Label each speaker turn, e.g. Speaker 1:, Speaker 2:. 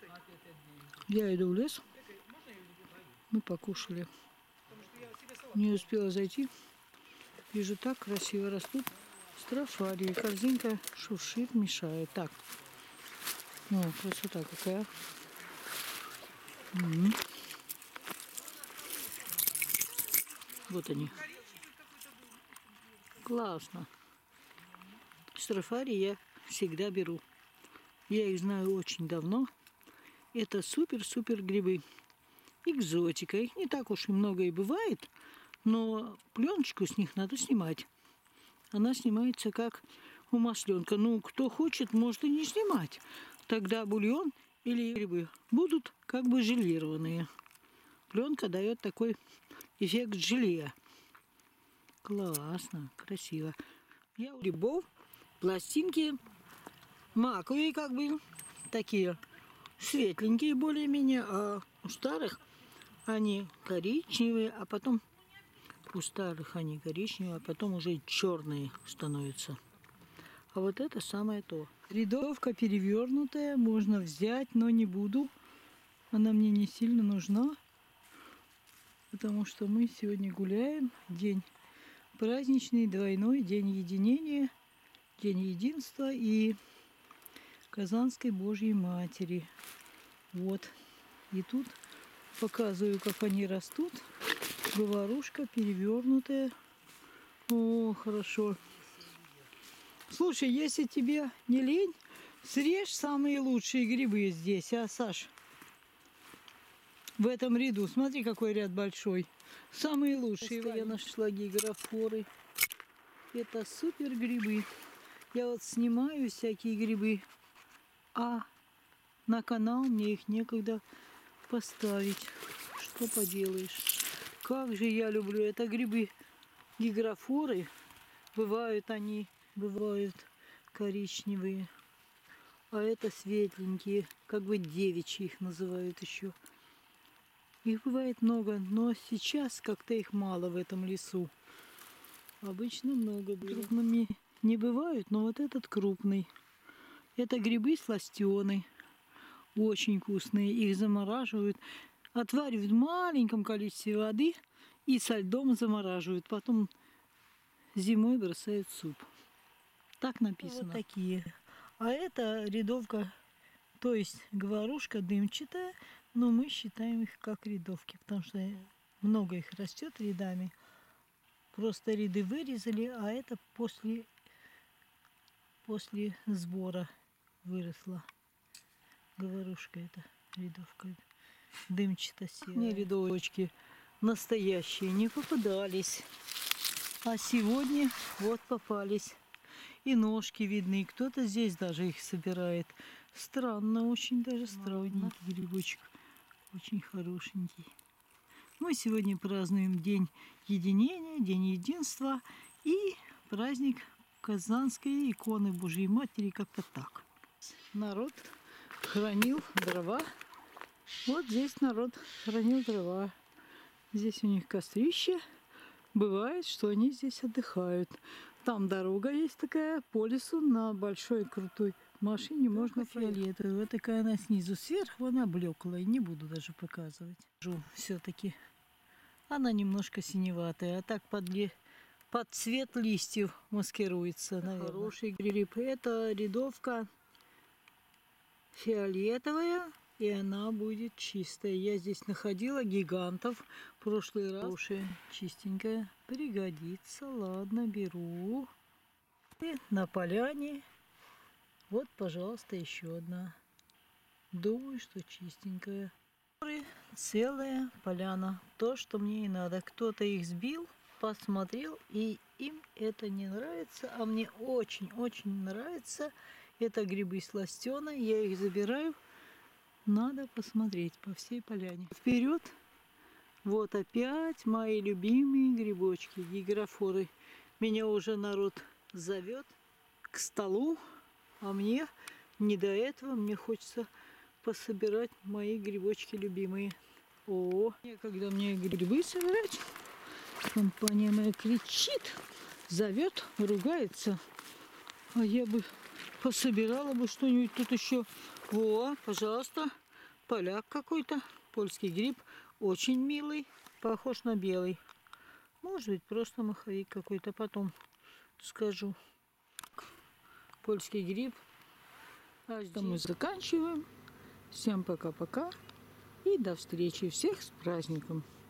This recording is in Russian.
Speaker 1: Я иду в лес. Мы покушали. Не успела зайти. Вижу, так красиво растут строфарии. Корзинка шуршит, мешает. Так. О, красота какая. Вот они. Классно. Строфарии я всегда беру. Я их знаю очень давно. Это супер-супер грибы. Экзотика. Их не так уж и много и бывает, но пленочку с них надо снимать. Она снимается как у масленка. Ну, кто хочет, может и не снимать. Тогда бульон или грибы будут как бы желированные. Пленка дает такой эффект желе. Классно, красиво. Я у грибов пластинки маковые как бы, такие светленькие более-менее, а у старых они коричневые, а потом у старых они коричневые, а потом уже черные становятся. А вот это самое то. Рядовка перевернутая, можно взять, но не буду. Она мне не сильно нужна, потому что мы сегодня гуляем. День праздничный, двойной, день единения, день единства и Казанской Божьей Матери. Вот. И тут показываю, как они растут. Говорушка перевернутая. О, хорошо. Слушай, если тебе не лень, срежь самые лучшие грибы здесь, а, Саш? В этом ряду. Смотри, какой ряд большой. Самые лучшие. Я нашла гигрофоры. Это супер грибы. Я вот снимаю всякие грибы, а на канал мне их некогда поставить. Что поделаешь. Как же я люблю. Это грибы гигрофоры. Бывают коричневые. А это светленькие. Как бы девичьи их называют еще. Их бывает много, но сейчас как-то их мало в этом лесу. Обычно много. Крупными не бывают, но вот этот крупный. Это грибы сластены. Очень вкусные. Их замораживают. Отваривают в маленьком количестве воды и со льдом замораживают. Потом зимой бросают в суп. Так написано. Вот такие. А это рядовка, то есть говорушка дымчатая, но мы считаем их как рядовки, потому что много их растет рядами. Просто ряды вырезали, а это после сбора выросла. Говорушка это рядовка. Дымчато-серая. Мне рядовочки настоящие не попадались. А сегодня вот попались. И ножки видны. Кто-то здесь даже их собирает. Странно, очень даже странненький грибочек. Очень хорошенький. Мы сегодня празднуем День единения, День единства и праздник Казанской иконы Божьей Матери, как-то так. Народ хранил дрова. Вот здесь народ хранил дрова. Здесь у них кострище. Бывает, что они здесь отдыхают. Там дорога есть такая по лесу на большой крутой машине. Можно фиолетовая. Вот такая она снизу. Сверху она блеклая. Не буду даже показывать. Все-таки она немножко синеватая. А так под цвет листьев маскируется. Наверное. Хороший гриб. Это рядовка фиолетовая. И она будет чистая. Я здесь находила гигантов в прошлый раз. Хорошая, чистенькая. Пригодится. Ладно, беру. И на поляне. Вот, пожалуйста, еще одна. Думаю, что чистенькая. Целая поляна. То, что мне и надо. Кто-то их сбил, посмотрел, и им это не нравится. А мне очень-очень нравится. Это грибы сластены. Я их забираю. Надо посмотреть по всей поляне. Вперед! Вот опять мои любимые грибочки, гигрофоры. Меня уже народ зовет к столу, а мне не до этого. Мне хочется пособирать мои грибочки любимые. О, когда мне грибы собирать, компания моя кричит, зовет, ругается. А я бы пособирала бы что-нибудь тут еще. О, пожалуйста, поляк какой-то. Польский гриб. Очень милый. Похож на белый. Может быть, просто маховик какой-то. Потом скажу. Польский гриб. А здесь мы заканчиваем. Всем пока-пока. И до встречи. Всех с праздником.